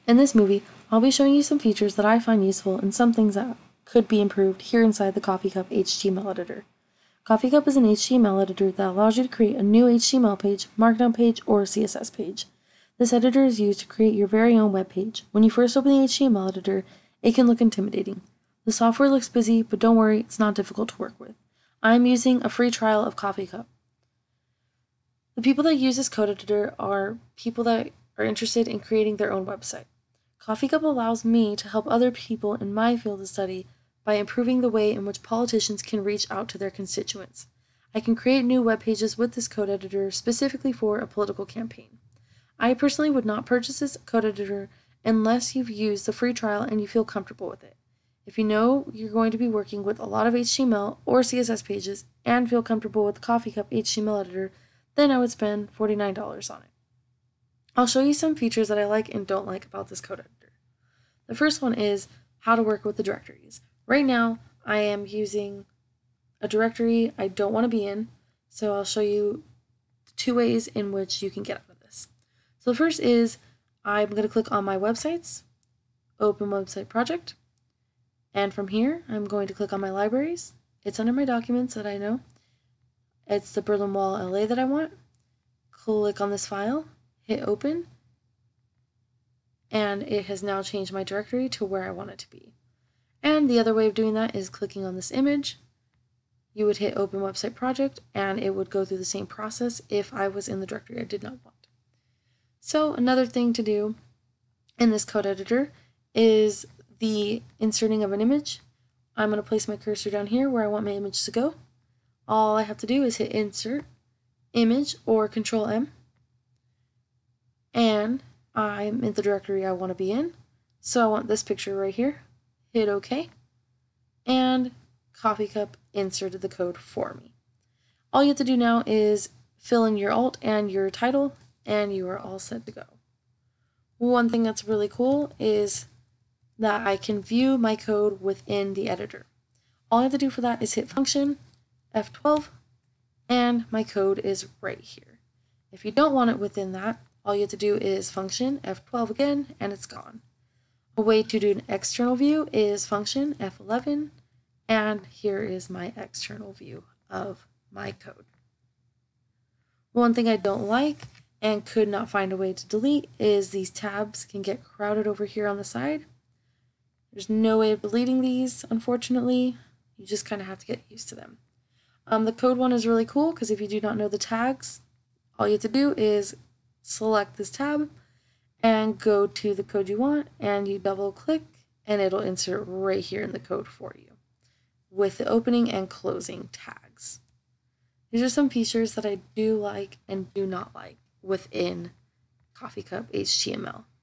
In this movie, I'll be showing you some features that I find useful and some things that could be improved here inside the CoffeeCup HTML Editor. CoffeeCup is an HTML editor that allows you to create a new HTML page, Markdown page, or CSS page. This editor is used to create your very own web page. When you first open the HTML editor, it can look intimidating. The software looks busy, but don't worry, it's not difficult to work with. I'm using a free trial of CoffeeCup. The people that use this code editor are people that are interested in creating their own website. CoffeeCup allows me to help other people in my field of study by improving the way in which politicians can reach out to their constituents. I can create new web pages with this code editor specifically for a political campaign. I personally would not purchase this code editor unless you've used the free trial and you feel comfortable with it. If you know you're going to be working with a lot of HTML or CSS pages and feel comfortable with the CoffeeCup HTML editor, then I would spend $49 on it. I'll show you some features that I like and don't like about this code editor. The first one is how to work with the directories. Right now, I am using a directory I don't want to be in, so I'll show you two ways in which you can get out of this. So the first is I'm going to click on my websites, open website project, and from here I'm going to click on my libraries. It's under my documents that I know. It's the Berlin Wall LA that I want. Click on this file, hit open, and it has now changed my directory to where I want it to be. And the other way of doing that is clicking on this image. You would hit open website project and it would go through the same process if I was in the directory I did not want. So another thing to do in this code editor is the inserting of an image. I'm going to place my cursor down here where I want my image to go. All I have to do is hit insert, image, or Control M. And I'm in the directory I want to be in. So I want this picture right here. Hit OK. And CoffeeCup inserted the code for me. All you have to do now is fill in your alt and your title, and you are all set to go. One thing that's really cool is that I can view my code within the editor. All I have to do for that is hit function, F12, and my code is right here. If you don't want it within that, all you have to do is function, F12 again, and it's gone. A way to do an external view is function, F11, and here is my external view of my code. One thing I don't like and could not find a way to delete is these tabs can get crowded over here on the side. There's no way of deleting these, unfortunately. You just kind of have to get used to them. The code one is really cool because if you do not know the tags, all you have to do is select this tab and go to the code you want, and you double click and it'll insert right here in the code for you with the opening and closing tags. These are some features that I do like and do not like within CoffeeCup HTML.